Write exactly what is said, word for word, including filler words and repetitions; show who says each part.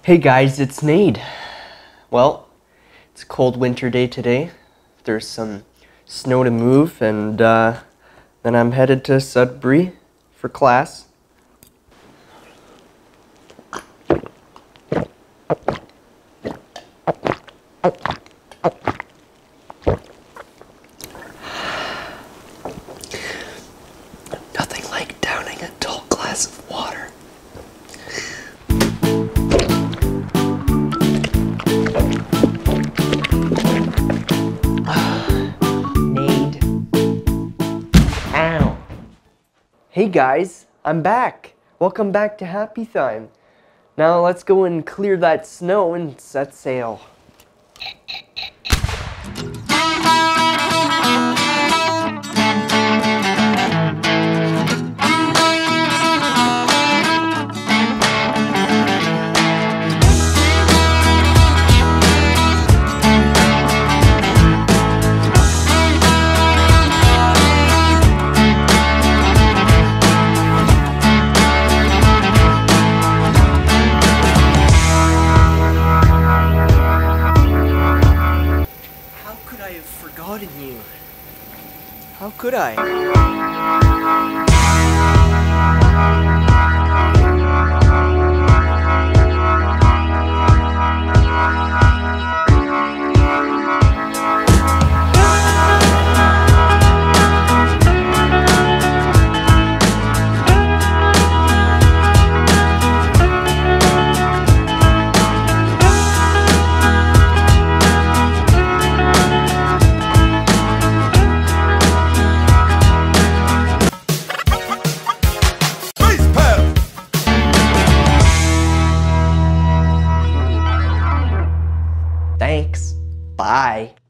Speaker 1: Hey guys, it's Nade. Well, it's a cold winter day today. There's some snow to move, and uh, then I'm headed to Sudbury for class. Nothing like downing a tall glass of water. Nade. Ow. Hey guys, I'm back. Welcome back to Happy Thyme. Now let's go and clear that snow and set sail. I have forgotten you. How could I? Thanks. Bye.